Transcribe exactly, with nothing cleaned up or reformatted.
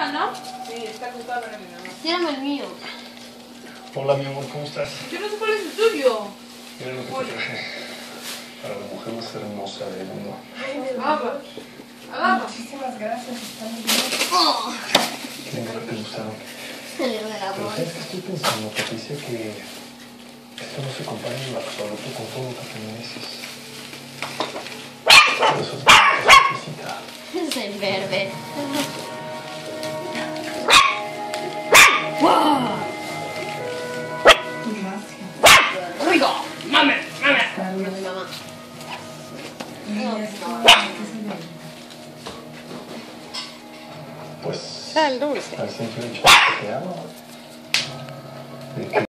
acostado, ¿no? Sí, está acostado para mi mamá. Tírame el mío. Hola, mi amor, ¿cómo estás? Yo no sé cuál es el tuyo. Mira lo que te traje. Para la mujer más hermosa del mundo. Agua. Agua. Muchísimas gracias, está muy bien. Oh. Venga, te gustaron. Se le ve la Pero voz. ¿sabes qué estoy pensando, Patricia? Que esto no se compara en lo absoluto con todo lo que te mereces. Por eso es Patricita. Es el verde. Gracias. Rico. Mame, mame. Mi mamá. Y No, esto, no. ¿qué es el de? Pues, Sal dulce. al simple hecho de que te amo. De que